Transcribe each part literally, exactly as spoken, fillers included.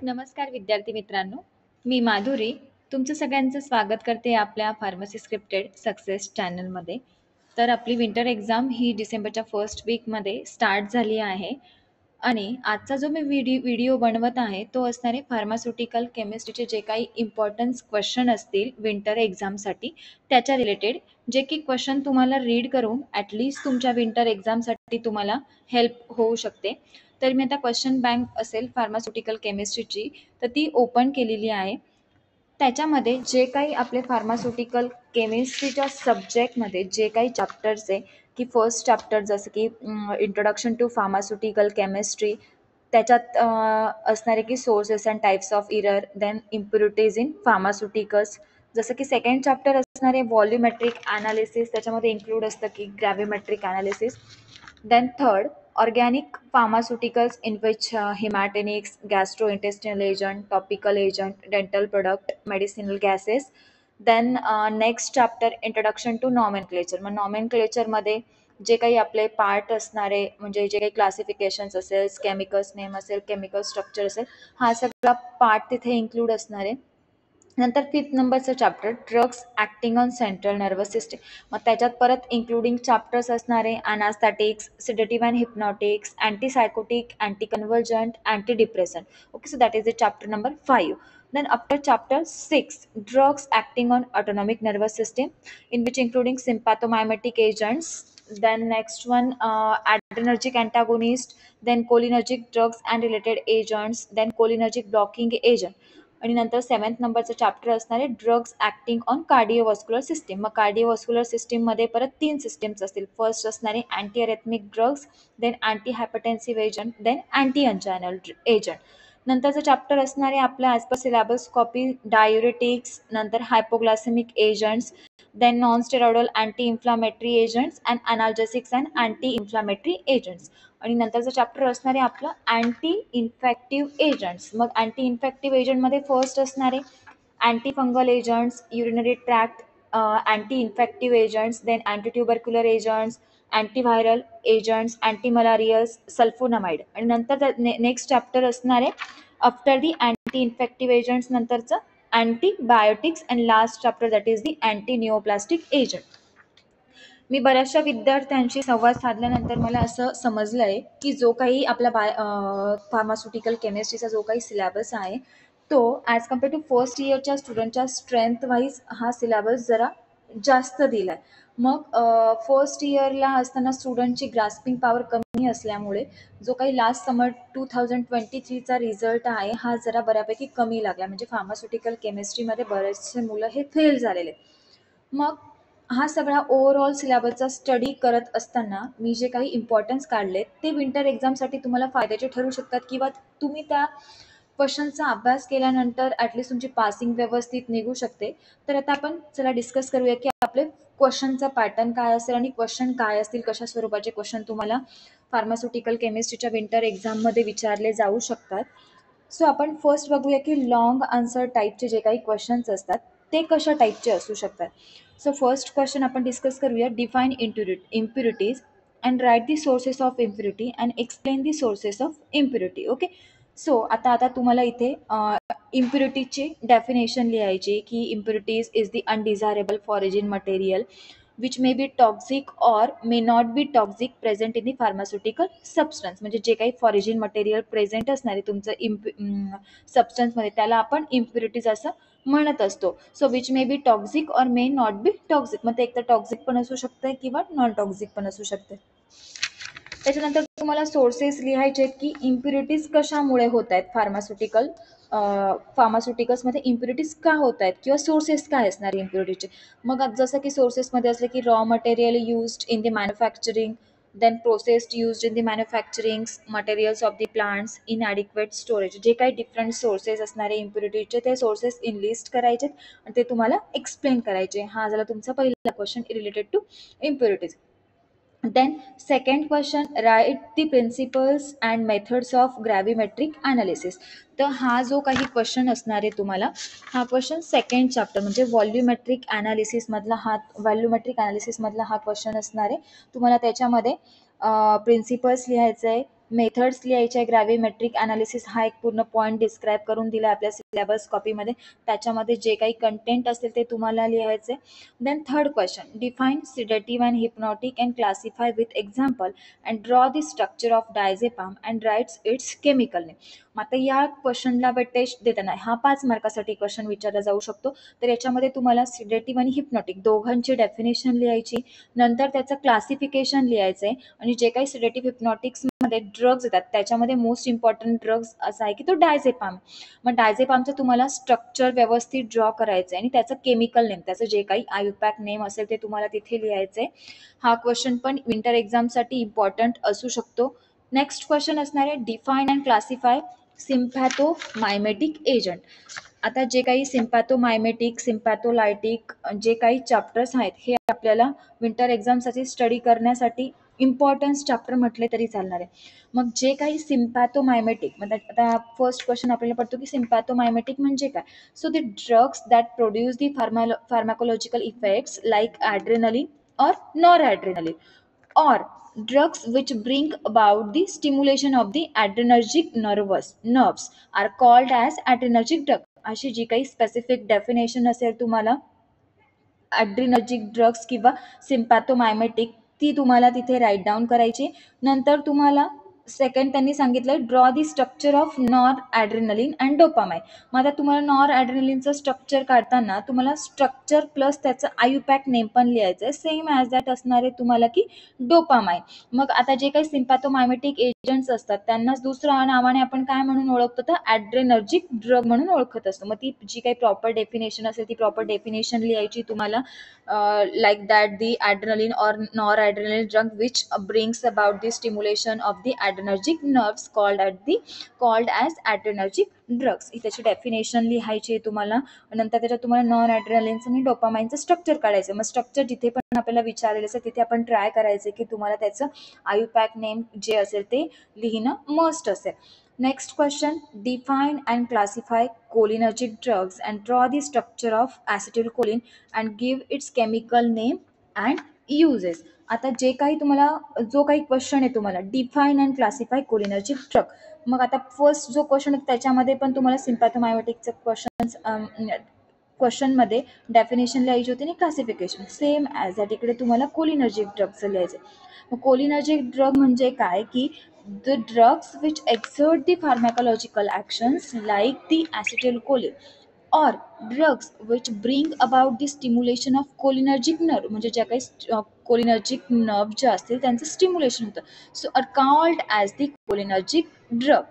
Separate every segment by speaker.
Speaker 1: नमस्कार विद्यार्थी मित्रांनो, मी माधुरी तुमचं सगळ्यांचं स्वागत करते आपल्या फार्मसी स्क्रिप्टेड सक्सेस चॅनलमध्ये. तर आपली विंटर एक्झाम ही डिसेंबरच्या फर्स्ट वीकमध्ये स्टार्ट झाली आहे आणि आजचा जो मी व्हिडिओ व्हिडिओ बनवत आहे तो असणार आहे फार्मास्युटिकल केमिस्ट्रीचे जे काही इम्पॉर्टन्स क्वेश्चन असतील विंटर एक्झामसाठी त्याच्या रिलेटेड, जे की क्वेश्चन तुम्हाला रीड करून ॲटलिस्ट तुमच्या विंटर एक्झामसाठी तुम्हाला हेल्प होऊ शकते. तर मी आता क्वेश्चन बँक असेल फार्मास्युटिकल केमिस्ट्रीची तर ती ओपन केलेली आहे. त्याच्यामध्ये जे काही आपले फार्मास्युटिकल केमिस्ट्रीच्या सब्जेक्टमध्ये जे काही चॅप्टर्स आहे की फर्स्ट चॅप्टर जसं की इंट्रोडक्शन टू फार्मास्युटिकल केमिस्ट्री, त्याच्यात अ, असणारे की sources and types of error, then impurities in pharmaceuticals. जसं की सेकंड चॅप्टर असणारे व्हॉल्युमेट्रिक ॲनालिसिस, त्याच्यामध्ये इन्क्लूड असतं की gravimetric analysis. Then third, organic pharmaceuticals in which uh, hematinics, gastrointestinal agent, topical agent, dental product, medicinal gases. Then uh, next chapter introduction to nomenclature. मग nomenclature मध्ये जे काही आपले पार्ट असणारे म्हणजे जे काही क्लासिफिकेशन्स असेल, केमिकल्स नेम असेल, केमिकल स्ट्रक्चर असेल, हा सगळा पार्ट तिथे इन्क्लूड असणार आहे. नंतर फिफ्थ नंबरचं chapter drugs acting on central nervous system. मग त्याच्यात परत इन्क्लुडिंग चॅप्टर्स असणारे anaesthetics, sedative and hypnotics, antipsychotic, anti convulsant, anti depressant. Okay, so that is the chapter number five. Then after chapter six, drugs acting on autonomic nervous system, in which including sympathomimetic agents. Then next one, uh, adrenergic antagonist, then cholinergic drugs and related agents, then cholinergic blocking agent. आणि नंतर seventh नंबरचं chapter असणार आहे drugs acting on cardiovascular system. मग cardiovascular सिस्टीममध्ये परत तीन systems असतील. फर्स्ट असणारे anti arrhythmic drugs, then anti hypertensive agent, then anti anginal agent. नंतरचं चॅप्टर असणारे आपल्या as per syllabus copy diuretics, नंतर hypoglycaemic agents, then non steroidal anti inflammatory agents and analgesics and anti inflammatory agents. आणि नंतरचं chapter असणार आहे आपलं anti infective agents. मग अँटी इन्फेक्टिव्ह एजंटमध्ये फर्स्ट असणारे anti fungal agents, urinary tract anti infective agents, then anti tubercular agents, antiviral agents, anti malarials, sulphonamide. आणि नंतर नेक्स्ट चॅप्टर असणार आहे after the anti infective agents नंतरचं antibiotics and last chapter that is the anti neoplastic agent. मी बऱ्याचशा विद्यार्थ्यांशी संवाद साधल्यानंतर मला असं समजलं आहे की जो काही आपला बाय फार्मास्युटिकल केमिस्ट्रीचा जो काही सिलेबस आहे तो ॲज कम्पेअर टू फर्स्ट इयरच्या स्टुडंटच्या स्ट्रेंथ वाईज हा सिलेबस जरा जास्त दिला आहे. मग फर्स्ट इयरला असताना स्टुडंटची ग्रास्पिंग पॉवर कमी असल्यामुळे जो काही last summer two thousand twenty थ्रीचा रिझल्ट आहे हा जरा बऱ्यापैकी कमी लागला. म्हणजे फार्मास्युटिकल केमिस्ट्रीमध्ये बरेचसे मुलं हे फेल झालेले. मग हा सगळा ओव्हरऑल सिलेबसचा स्टडी करत असताना मी जे काही इम्पॉर्टन्स काढले ते विंटर एक्झामसाठी तुम्हाला फायद्याचे ठरू शकतात किंवा तुम्ही त्या क्वेश्चनचा अभ्यास केल्यानंतर ॲटलिस्ट तुमची पासिंग व्यवस्थित निघू शकते. तर आता आपण चला डिस्कस करूया की आपले क्वेश्चनचा पॅटर्न काय असेल आणि क्वेश्चन काय असतील, कशा स्वरूपाचे क्वेश्चन तुम्हाला फार्मास्युटिकल केमिस्ट्रीच्या विंटर एक्झाममध्ये विचारले जाऊ शकतात. सो आपण फर्स्ट बघूया की लॉंग आन्सर टाईपचे जे काही क्वेश्चन्स असतात ते कशा टाईपचे असू शकतात. सो फर्स्ट क्वेश्चन आपण डिस्कस करूया define impurities and write the sources of impurity and explain the sources of impurity. Okay, so आता आता तुम्हाला इथे इम्प्युरिटीची डेफिनेशन लिहायची की impurities is the undesirable foreign material which may be toxic or may not be toxic present in the pharmaceutical substance. म्हणजे जे काही फॉरेजिन मटेरियल प्रेझेंट असणार आहे तुमचं इम्प सबस्टन्समध्ये त्याला आपण इम्प्युरिटीज असं म्हणत असतो. So which may be toxic or may not be toxic. मग ते एकतर टॉक्झिक पण असू शकते किंवा नॉन टॉक्झिक पण असू शकते. त्याच्यानंतर तुम्हाला सोर्सेस लिहायचे आहेत की इम्प्युरिटीज कशामुळे होत आहेत फार्मास्युटिकल फार्मास्युटिकल्समध्ये इम्प्युरिटीज का होत आहेत किंवा सोर्सेस काय असणार इम्प्युरिटीचे. मग जसं की सोर्सेसमध्ये असले की raw material used in the manufacturing, then processed used in the manufacturing, materials of the plants, inadequate storage. जे काही डिफरंट सोर्सेस असणारे इम्प्युरिटीचे ते सोर्सेस इनलिस्ट करायचे आणि ते तुम्हाला एक्सप्लेन करायचे. हा झाला तुमचा पहिला question related to impurities. Then second question write the principles and methods of gravimetric analysis. तर हा जो काही क्वेश्चन असणार आहे तुम्हाला हा क्वेश्चन सेकंड चॅप्टर म्हणजे व्हॉल्युमेट्रिक ॲनालिसिसमधला हा व्हॉल्युमेट्रिक ॲनालिसिसमधला हा क्वेश्चन असणार आहे. तुम्हाला त्याच्यामध्ये प्रिन्सिपल्स लिहायचं आहे, मेथड्स लिहायचे आहे. ग्रॅव्हिमेट्रिक अनालिसिस हा एक पूर्ण पॉईंट डिस्क्राईब करून दिला आपल्या सिलेबस कॉपीमध्ये. त्याच्यामध्ये जे काही कंटेंट असेल ते तुम्हाला लिहायचे. Then third question, define sedative and hypnotic and classify with example and draw the structure of diazepam and writes its chemical name. आता या क्वेश्चनला वेटेज देताना हा पाच मार्कासाठी क्वेश्चन विचारला जाऊ शकतो. तर याच्यामध्ये तुम्हाला सिडेटिव्ह आणि हिप्नॉटिक दोघांची डेफिनेशन लिहायची, नंतर त्याचं क्लासिफिकेशन लिहायचं आहे, आणि जे काही सिडेटिव्ह हिप्नॉटिक्स मध्ये ड्रग्ज येतात त्याच्यामध्ये मोस्ट इम्पॉर्टंट ड्रग्ज असा आहे की तो डायझेपाम. मग डायझेपामचं तुम्हाला स्ट्रक्चर व्यवस्थित ड्रॉ करायचं आहे आणि त्याचं केमिकल नेम, त्याचं जे काही आयुपॅक नेम असेल ते तुम्हाला तिथे लिहायचंय. हा क्वेश्चन पण विंटर एक्झामसाठी इम्पॉर्टंट असू शकतो. नेक्स्ट क्वेश्चन असणार आहे, define and classify sympathomimetic agent. आता जे काही सिम्पॅथोमायमेटिक, सिम्पॅथोलायटिक जे काही चॅप्टर्स आहेत हे आपल्याला विंटर एक्झामसाठी स्टडी करण्यासाठी इम्पॉर्टन्स चॅप्टर म्हटले तरी चालणार आहे. मग जे काही सिम्पॅथोमायमेटिक, म्हणजे आता फर्स्ट क्वेश्चन आपल्याला पडतो की सिम्पॅथोमायमेटिक म्हणजे काय. So the drugs that produce the pharma pharmacological effects like adrenaline और nor adrenaline, or drugs which bring about the stimulation of the adrenergic nervous nerves are called as adrenergic drug. अशी जी काही specific definition असेल तुम्हाला ॲड्रेनर्जिक drugs किंवा सिम्पॅथोमायमेटिक ती तुम्हाला तिथे write down करायची. नंतर तुम्हाला सेकंड त्यांनी सांगितलं draw the structure of nor adrenaline and dopamine. मग आता तुम्हाला नॉर ॲड्रेनलिनचं स्ट्रक्चर काढताना तुम्हाला स्ट्रक्चर प्लस त्याचं आयुपॅक नेम पण लिहायचं आहे. सेम ॲज दॅट असणार आहे तुम्हाला की डोपामाइन. मग आता जे काही सिम्पॅथोमायमेटिक एजंट्स असतात त्यांनाच दुसऱ्या नावाने आपण काय म्हणून ओळखतो तर ॲड्रेनर्जिक ड्रग म्हणून ओळखत असतो. मग ती जी काही प्रॉपर डेफिनेशन असेल ती प्रॉपर डेफिनेशन लिहायची तुम्हाला. Uh, like that the adrenaline or noradrenaline drug which uh, brings about the stimulation of the adrenergic nerves called at the called as adrenergic drugs. ही त्याची डेफिनेशन लिहायची आहे तुम्हाला. नंतर त्याच्यात तुम्हाला नॉन ॲड्रेनलिनचं आणि डोपामाइनचं स्ट्रक्चर काढायचं. मग स्ट्रक्चर जिथे पण आपल्याला विचारलेलं असेल तिथे आपण ट्राय करायचं की तुम्हाला त्याचं आयुपॅक नेम जे असेल ते लिहिणं मस्ट असेल. Next question, define and classify cholinergic drugs and draw the structure of acetylcholine and give its chemical name and uses. आता जे काही तुम्हाला जो काही क्वेश्चन आहे तुम्हाला define and classify cholinergic drug. मग आता फर्स्ट जो क्वेश्चन आहे त्याच्यामध्ये पण तुम्हाला सिम्पॅथोमायमेटिकचं क्वेश्चन क्वेश्चनमध्ये डेफिनेशन लिहायची होती आणि क्लासिफिकेशन सेम ॲज दॅट इकडे तुम्हाला कोलिनर्जिक ड्रगचं लिहायचं. मग कोलिनर्जिक ड्रग म्हणजे काय की the drugs which exert the pharmacological actions like the acetylcholine or drugs which bring about the stimulation of cholinergic nerve, म्हणजे ज्या काही cholinergic nerve जे असतील त्यांचं स्टिम्युलेशन होतं. So are called as the cholinergic drug.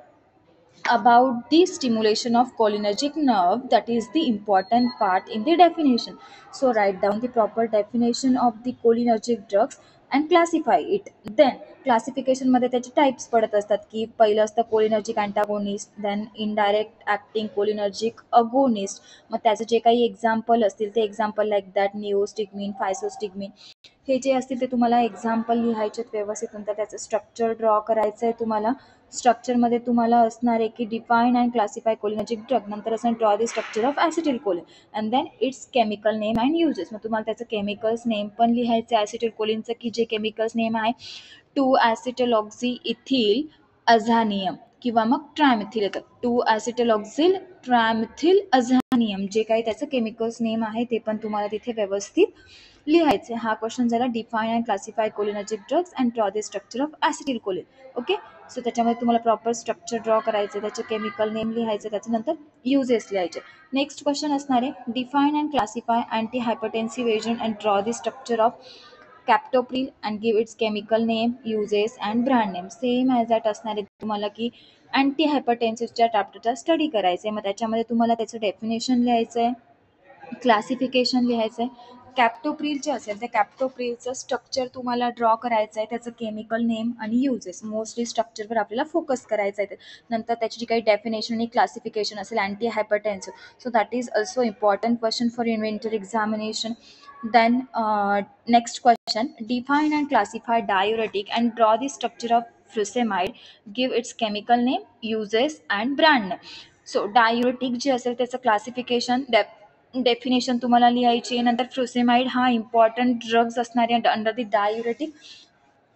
Speaker 1: About the stimulation of cholinergic nerve, that is the important part in the definition. So write down the proper definition of the cholinergic drugs and classify it. Then classification मध्ये त्याचे types पडत असतात की पहिलं असतं cholinergic antagonist, then indirect acting cholinergic agonist. मग त्याचे जे काही एक्झाम्पल असतील ते example like that neostigmine, physostigmine हे जे असतील ते तुम्हाला एक्झाम्पल लिहायचे ववस्थित. नंतर त्याचं स्ट्रक्चर ड्रॉ करायचं आहे तुम्हाला. स्ट्रक्चरमध्ये तुम्हाला असणार आहे की define and classify cholinergic drug, नंतर असणार draw the structure of acetylcholine and then its chemical name and uses. मग तुम्हाला त्याचं केमिकल्स नेम पण लिहायचं आहे ॲसिटिलकोलिनचं की जे केमिकल्स नेम आहे टू ॲसिटिलऑक्झी इथिल अझानियम किंवा मग ट्रायमिथिल येतं. टू ॲसिटिलऑक्झिल ट्रायमिथिल अझानियम जे काही त्याचं केमिकल्स नेम आहे ते पण तुम्हाला तिथे व्यवस्थित लिहायचे. हा क्वेश्चन झाला define and classify cholinergic drugs and draw the structure of acetylcholine. Okay, so त्याच्यामध्ये तुम्हाला प्रॉपर स्ट्रक्चर ड्रॉ करायचं, त्याचे केमिकल नेम लिहायचं, त्याच्यानंतर युजेस लिहायचे. नेक्स्ट क्वेश्चन असणार आहे define and classify anti hypertensive agent and draw the structure of captopril and give its chemical name, uses and brand name. Same as that असणार आहे तुम्हाला की अँटी हायपरटेन्सिव्हच्या चॅप्टरचा स्टडी करायचा आहे. मग त्याच्यामध्ये तुम्हाला त्याचं डेफिनेशन लिहायचं आहे, क्लासिफिकेशन लिहायचं आहे. कॅप्टोप्रिल जे असेल त्या कॅप्टोप्रिलचं स्ट्रक्चर तुम्हाला ड्रॉ करायचं आहे, त्याचं केमिकल नेम आणि युजेस. मोस्टली स्ट्रक्चरवर आपल्याला फोकस करायचं आहे. नंतर त्याची जी काही डेफिनेशन आणि क्लासिफिकेशन असेल anti hypertensive, so that is also important question for inventor examination. Then uh, next question, define and classify diuretic and draw the structure of furosemide, give its chemical name, uses and brand name. So diuretic जे असेल त्याचं classification definition तुम्हाला लिहायची आहे. नंतर frusemide हा important drugs असणारे under the diuretic and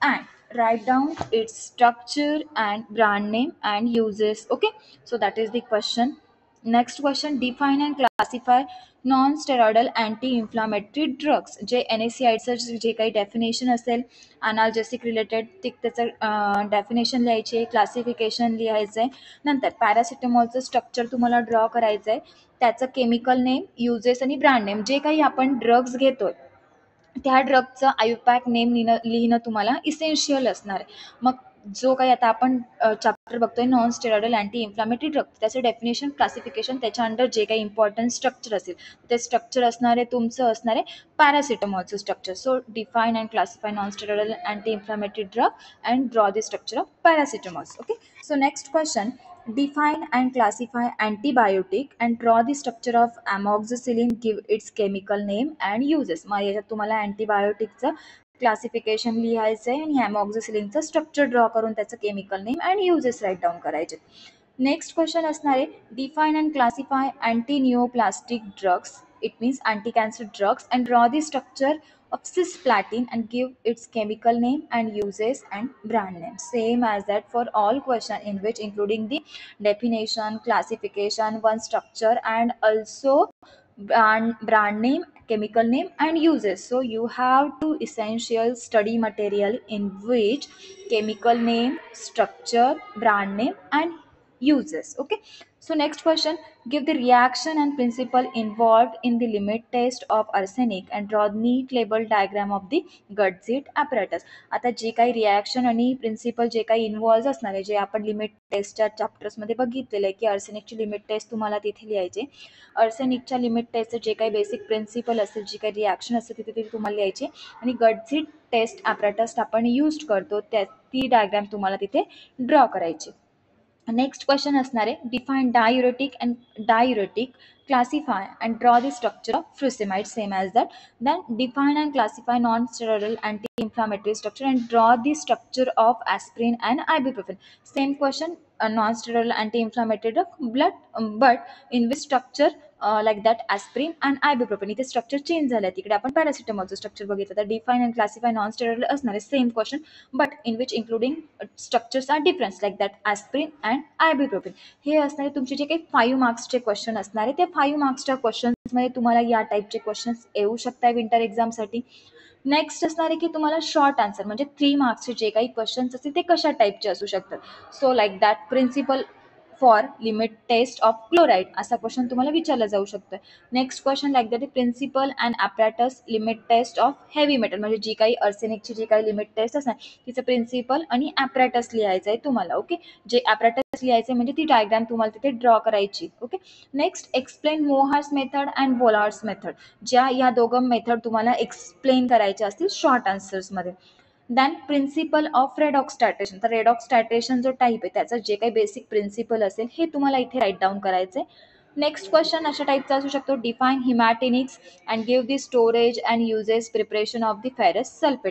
Speaker 1: write down its structure and brand name and uses. Okay, so that is the question. Next question, define and classify non-steroidal anti-inflammatory drugs. जे N A C आयचं जे काही definition असेल अनाल्जेसिक related ते त्याचं definition लिहायचे, classification लिहायचं आहे. नंतर पॅरासिटामॉलचं स्ट्रक्चर तुम्हाला ड्रॉ करायचं आहे, त्याचं केमिकल नेम, युजेस आणि ब्रँड नेम. जे काही आपण ड्रग्ज घेतोय त्या ड्रगचं आयुपॅक नेम लिहिणं लिहिणं तुम्हाला इसेन्शियल असणार आहे. मग जो काही आता आपण चॅप्टर बघतोय non steroidal anti inflammatory drug, त्याचं डेफिनेशन, क्लासिफिकेशन, त्याच्या अंडर जे काही इम्पॉर्टंट स्ट्रक्चर असेल ते स्ट्रक्चर असणार आहे तुमचं असणार आहे पॅरासिटामॉलचं structure. So define and classify non steroidal anti inflammatory drug and draw the structure of paracetamols. Okay, so next question, define and classify antibiotic and draw the structure of amoxicillin, give its chemical name and uses. मग याच्यात तुम्हाला अँटीबायोटिकचं classification लिहायचं आहे आणि अमॉक्झिसिलिनचं structure draw करून त्याचं chemical name and uses write down करायचे. Next question असणार आहे, define and classify anti neoplastic drugs, it means anti cancer drugs, and draw the structure of cisplatin and give its chemical name and uses and brand name. Same as that for all question in which including the definition, classification, one structure and also brand, brand name, chemical name and uses. So you have two essential study material in which chemical name, structure, brand name and uses. Okay, so next question, give the reaction and principle involved in the limit test of arsenic and draw neat label diagram of the Gutzit apparatus. आता जे काही reaction आणि principal जे काही involve असणार आहे, जे आपण लिमिट टेस्टच्या चॅप्टर्समध्ये बघितलेलं आहे की अर्सेनिकची लिमिट टेस्ट तुम्हाला तिथे लिहायचे. अर्सेनिकच्या लिमिट टेस्टचं जे काही बेसिक प्रिन्सिपल असेल, जी काही रिॲक्शन असेल तिथे तिथे तुम्हाला लिहायचे आणि गटझिट टेस्ट ॲपरेटस आपण यूज करतो त्या ती डायग्राम तुम्हाला तिथे ड्रॉ करायची. नेक्स्ट क्वेश्चन असणार आहे, define diuretic and diuretic, classify and draw the structure of furosemide, same as that. Then define and classify non-steroidal anti-inflammatory structure and draw the structure of aspirin and ibuprofen. Same question, a non-steroidal anti-inflammatory drug, blood, um, but in which structure uh, like that aspirin and ibuprofen. इथे structure change झालं आहे, तिकडे आपण पॅरासिटामॉलचं structure बघितलं. तर define and classify non steroidal असणार आहे, same question but in which including structures are difference like that aspirin and ibuprofen. हे असणारे तुमचे जे काही फाईव्ह मार्क्सचे क्वेश्चन असणार आहे, ते फाईव्ह मार्क्सच्या क्वेश्चन्समध्ये तुम्हाला या टाईपचे क्वेश्चन्स येऊ शकतात विंटर एक्झामसाठी. नेक्स्ट असणार आहे की तुम्हाला शॉर्ट आन्सर म्हणजे थ्री मार्क्सचे जे काही क्वेश्चन्स असतील ते कशा टाईपचे असू शकतात. So like that principle for limit test of chloride असा क्वेश्चन तुम्हाला विचारला जाऊ शकतो. Next question like that principle and apparatus limit test of heavy metal, म्हणजे जी काही अर्सेनिकची जी काही लिमिट टेस्ट असणार तिचं प्रिन्सिपल आणि ॲपॅरेटस लिहायचं आहे तुम्हाला. ओके, जे ॲपॅरेटस लिहायचं आहे म्हणजे ती डायग्राम तुम्हाला तिथे ड्रॉ करायची. Okay, next explain Mohr's method and Volhard's method, ज्या या दोघं मेथड तुम्हाला एक्सप्लेन करायच्या असतील शॉर्ट आन्सर्समध्ये. Then principle of redox titration, तर रेडॉक्स टायट्रेशन जो टाईप आहे त्याचं जे काही बेसिक प्रिन्सिपल असेल हे तुम्हाला इथे राईट डाऊन करायचं आहे. नेक्स्ट क्वेश्चन अशा टाईपचा असू शकतो, define haematinics and give the storage and uses preparation of the ferrous sulphate.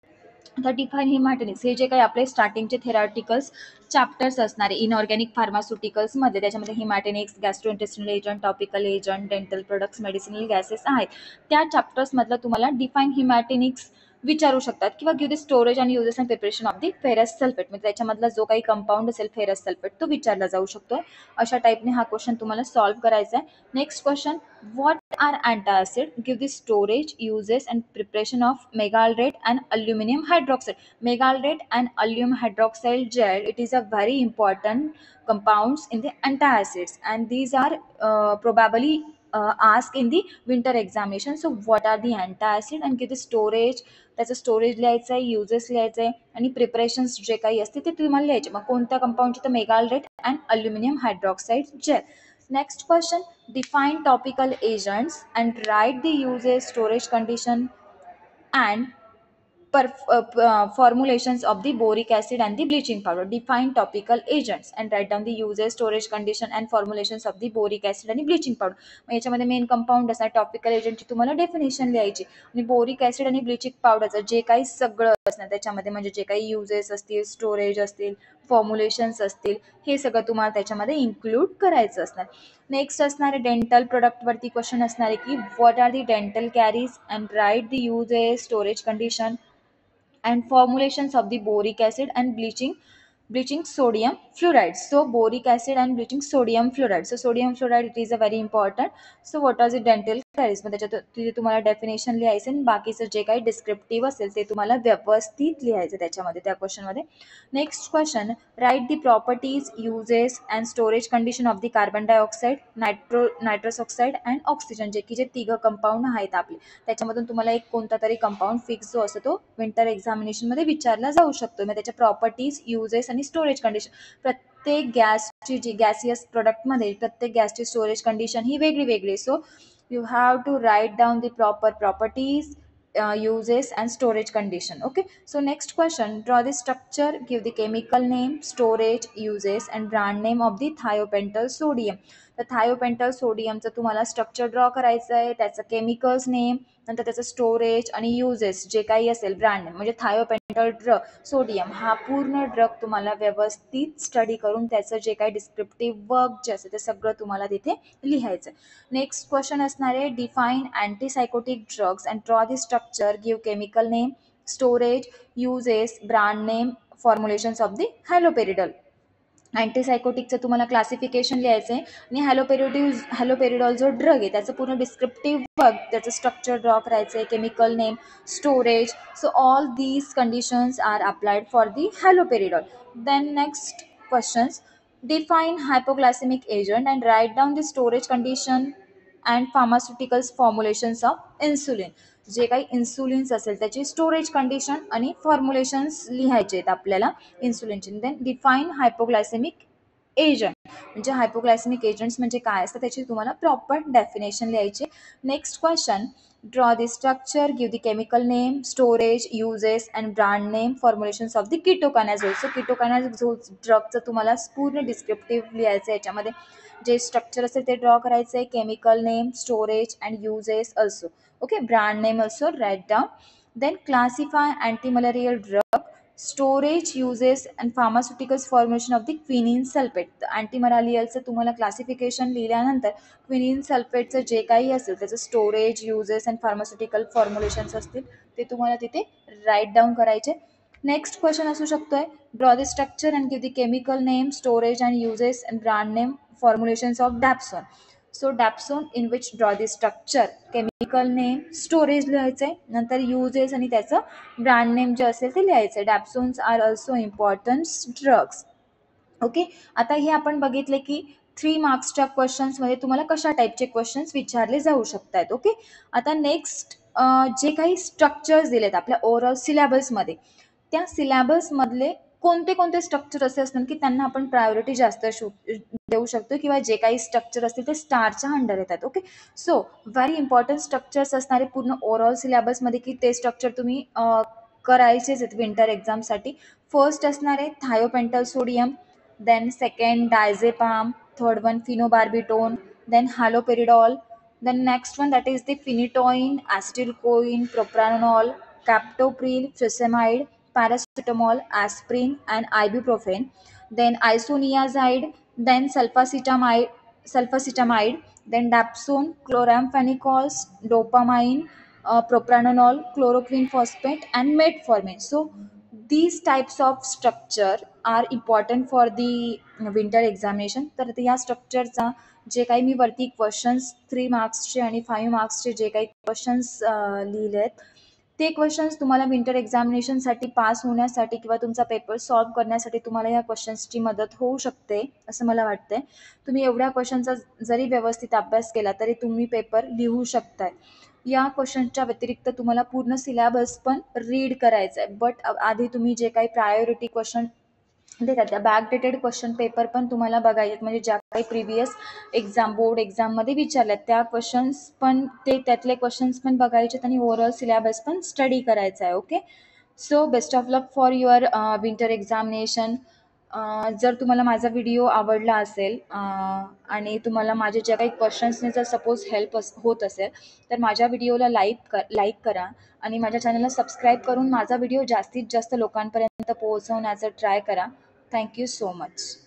Speaker 1: तर डिफाईन हिमॅटिनिक्स हे जे काही आपले स्टार्टिंगचे थेरॉटिकल्स चॅप्टर्स असणारे इनऑर्गॅनिक फार्मास्युटिकल्समध्ये, त्याच्यामध्ये haematinics, gastrointestinal agent, topical agent, dental products, medicinal gases आहेत, त्या चॅप्टर्समधलं तुम्हाला डिफाईन हिमॅटिनिक्स विचारू शकतात किंवा give the storage and uses and preparation of the ferrous sulphate, म्हणजे त्याच्यामधला जो काही कंपाऊंड असेल फेरस सल्फेट तो विचारला जाऊ शकतो. अशा टाईपने हा क्वेश्चन तुम्हाला सॉल्व्ह करायचा आहे. Next question, what are antacid, give the storage, uses and preparation of magaldrate and aluminium hydroxide. Magaldrate and aluminium hydroxide gel, it is a very important compounds in the antacids and these are uh, probably uh, asked in the winter examination. So what are the antacid and give the storage, त्याचं storage लिहायचं आहे, uses लिहायचं आहे आणि preparations जे काही असते ते तुम्हाला लिहायचे. मग कोणत्या कंपाऊंडचे, तर magaldrate and aluminium hydroxide gel. Next question, define topical agents and write the uses, storage condition and Perf- uh, uh, formulations of the boric acid and the bleaching powder. Define topical agents and write down the uses, storage condition and formulations of the boric acid आणि bleaching powder. मग याच्यामध्ये main compound असणार, topical एजंटची तुम्हाला definition लिहायची आणि boric acid आणि bleaching पावडरचं जे काही सगळं असणार त्याच्यामध्ये, म्हणजे जे काही युजेस असतील, स्टोरेज असतील, फॉर्म्युलेशन्स असतील, हे सगळं तुम्हाला त्याच्यामध्ये इन्क्लूड करायचं असणार. नेक्स्ट असणार आहे डेंटल प्रोडक्टवरती क्वेश्चन असणार आहे की what are the dental caries and write the uses, storage condition and formulations of the boric acid and bleaching bleaching sodium fluoride. So boric acid and bleaching sodium fluoride. So sodium fluoride, it is a very important. So what are the dental caries, मग त्याच्यात तिथे तुम्हाला definition लिहायचं आणि बाकीचं जे काही descriptive असेल ते तुम्हाला व्यवस्थित लिहायचं त्याच्यामध्ये त्या क्वेश्चनमध्ये. Next question, write the properties, uses and storage condition of the carbon dioxide, nitro nitrous oxide and oxygen, जे की जे तिघं कंपाऊंड आहेत आपले त्याच्यामधून तुम्हाला एक कोणता तरी कंपाऊंड फिक्स जो असतो तो विंटर एक्झामिनेशनमध्ये विचारला जाऊ शकतो. मग त्याच्या प्रॉपर्टीज, युजेस आणि स्टोरेज कंडिशन, प्रत्येक गॅसची जी गॅसियस प्रोडक्टमध्ये प्रत्येक गॅसची स्टोरेज कंडिशन ही वेगळी वेगळी. So you have to write down the proper properties, uh, uses and storage condition. Okay, so next question, draw the structure, give the chemical name, storage, uses and brand name of the thiopental sodium. तर thiopental सोडियमचं तुम्हाला structure draw करायचं आहे, त्याचं chemicals name, नंतर त्याचं storage आणि uses जे काही असेल ब्रँड नेम, म्हणजे थायोपेंटल ड्रग सोडियम हा पूर्ण ड्रग तुम्हाला व्यवस्थित स्टडी करून त्याचं जे काही डिस्क्रिप्टिव्ह वर्क जे असेल ते सगळं तुम्हाला तिथे लिहायचं. नेक्स्ट क्वेश्चन असणार आहे, define antipsychotic drugs and draw the structure, give chemical name, storage, uses, brand name, formulations of the haloperidol. अँटीसायकोटिकचं तुम्हाला क्लासिफिकेशन लिहायचं आहे आणि हॅलोपेरिडिव हॅलोपेरिडॉल जो ड्रग आहे त्याचं पूर्ण डिस्क्रिप्टिव्ह वर्क, त्याचं स्ट्रक्चर ड्रॉ करायचं आहे, chemical name, storage. So all these conditions are applied for the haloperidol. Then next questions, define hypoglycemic agent and write down the storage condition and pharmaceuticals formulations of insulin. जे काही insulins असेल त्याची storage condition आणि फॉर्म्युलेशन्स लिहायचे आहेत आपल्याला इन्सुलिनचे. Then define hypoglycemic agent, म्हणजे हायपोग्लायसेमिक एजंट्स म्हणजे काय असतं त्याची तुम्हाला प्रॉपर डेफिनेशन लिहायची. Next question, draw the structure, give the chemical name, storage, uses and brand name, formulations of the ketoconazole. सो कीटोकायनाझोल ड्रगचं तुम्हाला पूर्ण डिस्क्रिप्टिव्ह लिहायचं आहे, याच्यामध्ये जे स्ट्रक्चर असेल ते ड्रॉ करायचं आहे, chemical name, storage and uses also. Okay, brand name also write down. Then classify antimalarial drug, storage, uses and pharmaceuticals formulation of the quinine sulphate. अँटीमलेरियलचं तुम्हाला क्लासिफिकेशन लिहिल्यानंतर क्विनिन सल्फेटचं जे काही असेल त्याचं storage, uses and pharmaceutical formulations असतील ते तुम्हाला तिथे राईट डाऊन करायचे. नेक्स्ट क्वेश्चन असू शकतोय, draw the structure and give the chemical name, storage and uses and brand name, formulations of dapsone. So dapsone in which draw the structure, chemical name, storage लिहायचं आहे, नंतर uses आणि त्याचं brand name जे असेल ते लिहायचं आहे. Dapsones are also important drugs. Okay, आता हे आपण बघितले की थ्री मार्क्सच्या क्वेश्चन्समध्ये तुम्हाला कशा टाईपचे क्वेश्चन्स विचारले जाऊ शकतात. ओके, आता नेक्स्ट जे काही स्ट्रक्चर्स दिलेत आपल्या ओव्हरऑल सिलेबसमध्ये, त्या सिलेबसमधले कोणते कोणते स्ट्रक्चर असे असतात की त्यांना आपण प्रायोरिटी जास्त शो देऊ शकतो किंवा जे काही स्ट्रक्चर असतील ते स्टारच्या अंडर येतात. Okay, so very important structures असणारे पूर्ण ओव्हरऑल सिलेबसमध्ये की ते स्ट्रक्चर तुम्ही करायचेच आहेत विंटर एक्झामसाठी. फर्स्ट असणार आहे thiopental sodium, then second diazepam, third one phenobarbitone, then haloperidol, then next one that is the phenytoin, acetylcholine, propranolol, captopril, furosemide, paracetamol, aspirin and ibuprofen, then isoniazid, then sulfacetamide, sulfacetamide, then dapsone, chloramphenicol, dopamine, uh, propranolol, chloroquine phosphate and metformin. So these types of structure are important for the winter examination. तर या स्ट्रक्चरचा जे काही मी वरती questions three मार्क्सचे आणि five मार्क्सचे जे काही questions लिहिले आहेत ते क्वेश्चन्स तुम्हाला विंटर एक्झामिनेशनसाठी पास होण्यासाठी किंवा तुमचा पेपर सॉल्व्ह करण्यासाठी तुम्हाला या क्वेश्चन्सची मदत होऊ शकते असं मला वाटतंय. तुम्ही एवढ्या क्वेश्चनचा जरी व्यवस्थित अभ्यास केला तरी तुम्ही पेपर लिहू शकताय. या क्वेश्चनच्या व्यतिरिक्त तुम्हाला पूर्ण सिलेबस पण रीड करायचं आहे, बट आधी तुम्ही जे काही प्रायोरिटी क्वेश्चन देतात त्या बॅकडेटेड क्वेश्चन पेपर पण तुम्हाला बघायचे, म्हणजे ज्या काही प्रिव्हियस एक्झाम बोर्ड एक्झाममध्ये विचारल्यात त्या क्वेश्चन्स पण ते त्यातले क्वेश्चन्स पण बघायचे आणि ओव्हरऑल सिलेबस पण स्टडी करायचा आहे. Okay, so best of luck for your winter examination. जर तुम्हाला माझा व्हिडिओ आवडला असेल आणि तुम्हाला माझे ज्या काही क्वेश्चन्सने जर सपोज हेल्प होत असेल तर माझ्या व्हिडिओला लाईक कर लाईक करा आणि माझ्या चॅनलला सबस्क्राईब करून माझा व्हिडिओ जास्तीत जास्त लोकांपर्यंत पोहोचवण्याचा ट्राय करा. Thank you so much.